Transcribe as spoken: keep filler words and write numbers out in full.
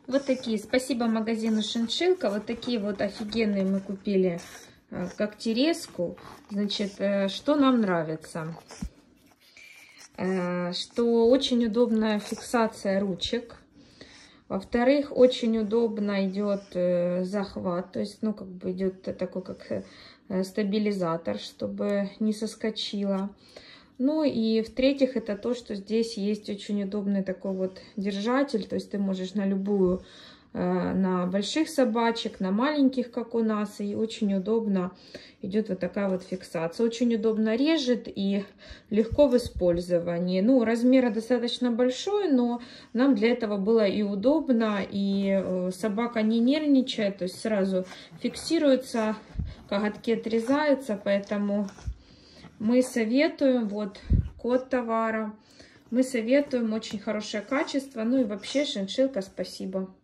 Вот такие. Спасибо магазину Шиншиллка. Вот такие вот офигенные мы купили когтерезку. Значит, что нам нравится? Что очень удобная фиксация ручек. Во-вторых, очень удобно идет захват. То есть, ну, как бы идет такой, как стабилизатор, чтобы не соскочило. Ну и в-третьих, это то, что здесь есть очень удобный такой вот держатель. То есть ты можешь на любую, на больших собачек, на маленьких, как у нас. И очень удобно идет вот такая вот фиксация. Очень удобно режет и легко в использовании. Ну, размера достаточно большой, но нам для этого было и удобно. И собака не нервничает, то есть сразу фиксируется, коготки отрезаются, поэтому... Мы советуем, вот код товара, мы советуем, очень хорошее качество, ну и вообще Шиншиллка, спасибо.